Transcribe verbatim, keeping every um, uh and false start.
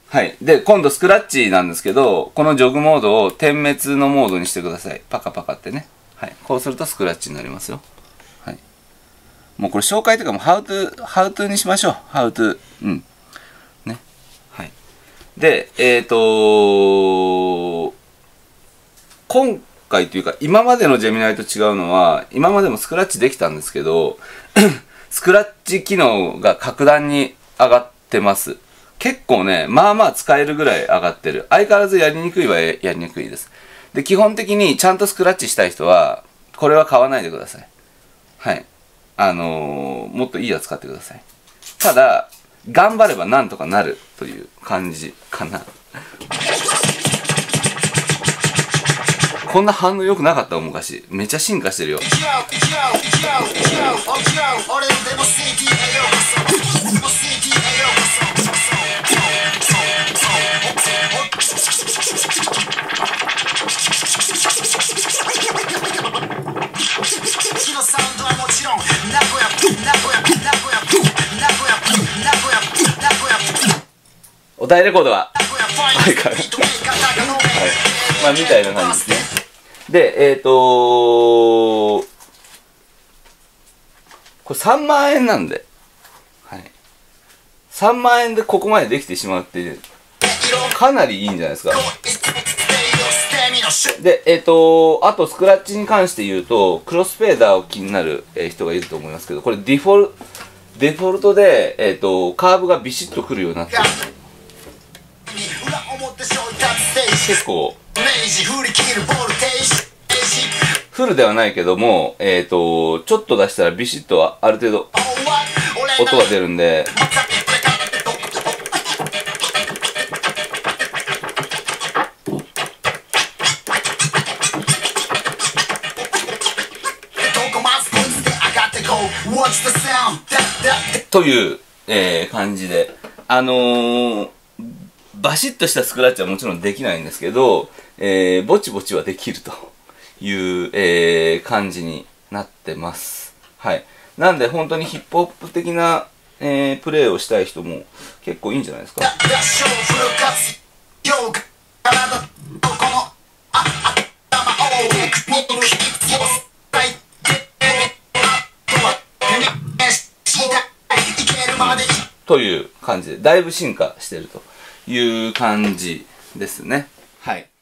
はい。で、今度スクラッチなんですけど、このジョグモードを点滅のモードにしてください。パカパカってね。はい。こうするとスクラッチになりますよ。はい。もうこれ紹介とかも How to、How to にしましょう。How to。うん。ね。はい。で、えっと、今回というか、今までのジェミナイと違うのは、今までもスクラッチできたんですけど、スクラッチ機能が格段に上がってます。結構ね、まあまあ使えるぐらい上がってる。相変わらずやりにくいはやりにくいです。で、基本的にちゃんとスクラッチしたい人は、これは買わないでください。はい。あのー、もっといいやつ買ってください。ただ、頑張ればなんとかなるという感じかな。こんな反応良くなかった昔。めっちゃ進化してるよ。お題レコードははいから、はい、まあみたいな感じですね。で、えっとー、これさんまんえんなんで、はい、さんまんえんでここまでできてしまうってかなりいいんじゃないですか。で、えっと、あとスクラッチに関して言うと、クロスフェーダーを気になる人がいると思いますけど、これデフォル、デフォルトで、えっと、カーブがビシッとくるようになってる。結構、フルではないけども、えっと、ちょっと出したらビシッとはある程度音が出るんで、という、えー、感じで、あのー、バシッとしたスクラッチはもちろんできないんですけど、えー、ぼちぼちはできるという、えー、感じになってます。はい。なんで本当にヒップホップ的な、えー、プレイをしたい人も結構いいんじゃないですか。という感じで、だいぶ進化してるという感じですね。はい。